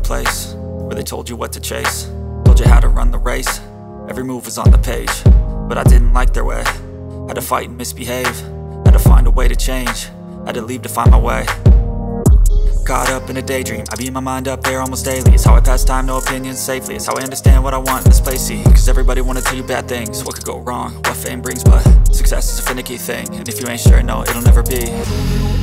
place where they told you what to chase, told you how to run the race. Every move was on the page, but I didn't like their way. Had to fight and misbehave, had to find a way to change, had to leave to find my way. Caught up in a daydream, I beat my mind up there almost daily. It's how I pass time, no opinions safely. It's how I understand what I want in this place, see. Cause everybody wanna tell you bad things, what could go wrong, what fame brings. But success is a finicky thing, and if you ain't sure, no, it'll never be.